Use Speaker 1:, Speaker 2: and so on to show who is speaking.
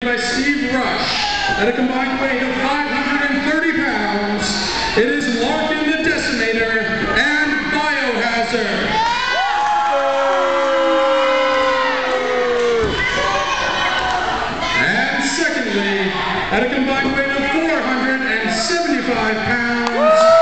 Speaker 1: by Steve Rush. At a combined weight of 530 pounds, it is Larkin the Decimator and Biohazard. And secondly, at a combined weight of 475 pounds,